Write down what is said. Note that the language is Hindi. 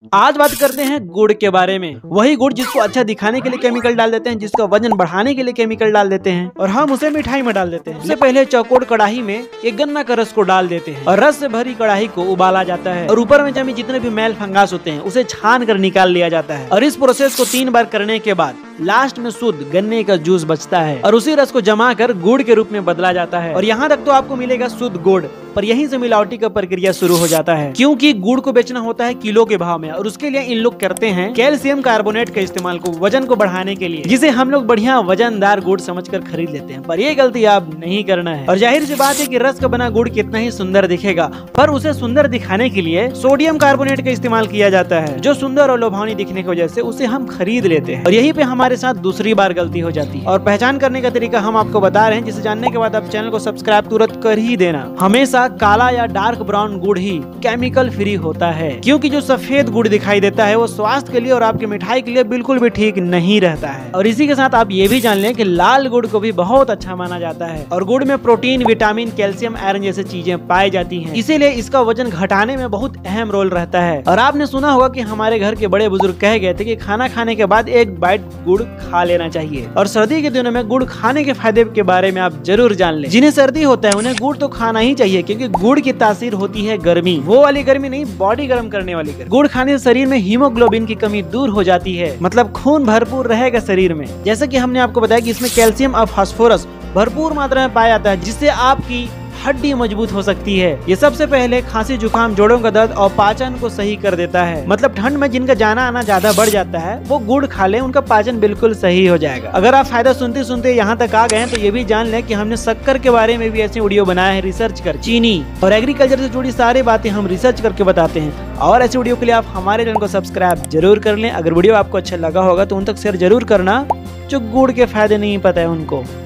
आज बात करते हैं गुड़ के बारे में। वही गुड़ जिसको अच्छा दिखाने के लिए केमिकल डाल देते हैं, जिसका वजन बढ़ाने के लिए केमिकल डाल देते हैं और हम उसे मिठाई में डाल देते हैं। इससे पहले चौकोर कढ़ाई में एक गन्ना का रस को डाल देते हैं और रस से भरी कढ़ाई को उबाला जाता है और ऊपर में जमी जितने भी मैल फंगास होते हैं उसे छान कर निकाल लिया जाता है। और इस प्रोसेस को 3 बार करने के बाद लास्ट में शुद्ध गन्ने का जूस बचता है और उसी रस को जमा कर गुड़ के रूप में बदला जाता है। और यहाँ तक तो आपको मिलेगा शुद्ध गुड़, पर यहीं से मिलावटी का प्रक्रिया शुरू हो जाता है, क्योंकि गुड़ को बेचना होता है किलो के भाव में और उसके लिए इन लोग करते हैं कैल्शियम कार्बोनेट का इस्तेमाल को वजन को बढ़ाने के लिए, जिसे हम लोग बढ़िया वजनदार गुड़ समझकर खरीद लेते हैं। पर ये गलती आप नहीं करना है। और जाहिर सी बात है कि रस का बना गुड़ कितना ही सुंदर दिखेगा, पर उसे सुंदर दिखाने के लिए सोडियम कार्बोनेट का इस्तेमाल किया जाता है, जो सुंदर और लोभावनी दिखने की वजह से उसे हम खरीद लेते हैं। और यही पे हमारे साथ दूसरी बार गलती हो जाती है। और पहचान करने का तरीका हम आपको बता रहे हैं, जिसे जानने के बाद आप चैनल को सब्सक्राइब तुरंत कर ही देना। हमेशा काला या डार्क ब्राउन गुड़ ही केमिकल फ्री होता है, क्योंकि जो सफेद गुड़ दिखाई देता है वो स्वास्थ्य के लिए और आपकी मिठाई के लिए बिल्कुल भी ठीक नहीं रहता है। और इसी के साथ आप ये भी जान लें कि लाल गुड़ को भी बहुत अच्छा माना जाता है और गुड़ में प्रोटीन, विटामिन, कैल्शियम, आयरन जैसी चीजें पाई जाती हैं, इसीलिए इसका वजन घटाने में बहुत अहम रोल रहता है। और आपने सुना होगा कि हमारे घर के बड़े बुजुर्ग कह गए थे कि खाना खाने के बाद 1 बाइट गुड़ खा लेना चाहिए। और सर्दी के दिनों में गुड़ खाने के फायदे के बारे में आप जरूर जान लें। जिन्हें सर्दी होता है उन्हें गुड़ तो खाना ही चाहिए, क्योंकि गुड़ की तासीर होती है गर्मी, वो वाली गर्मी नहीं, बॉडी गर्म करने वाली गर्मी। गुड़ खाने से शरीर में हीमोग्लोबिन की कमी दूर हो जाती है, मतलब खून भरपूर रहेगा शरीर में। जैसे कि हमने आपको बताया कि इसमें कैल्शियम और फास्फोरस भरपूर मात्रा में पाया जाता है, जिससे आपकी हड्डी मजबूत हो सकती है। ये सबसे पहले खांसी, जुकाम, जोड़ों का दर्द और पाचन को सही कर देता है। मतलब ठंड में जिनका जाना आना ज्यादा बढ़ जाता है वो गुड़ खा ले, उनका पाचन बिल्कुल सही हो जाएगा। अगर आप फायदा सुनते सुनते यहाँ तक आ गए हैं तो ये भी जान लें कि हमने शक्कर के बारे में भी ऐसे वीडियो बनाया है रिसर्च कर, चीनी और एग्रीकल्चर से जुड़ी सारी बातें हम रिसर्च करके बताते हैं। और ऐसे वीडियो के लिए आप हमारे चैनल को सब्सक्राइब जरूर कर लें। अगर वीडियो आपको अच्छा लगा होगा तो उन तक शेयर जरूर करना जो गुड़ के फायदे नहीं पता है उनको।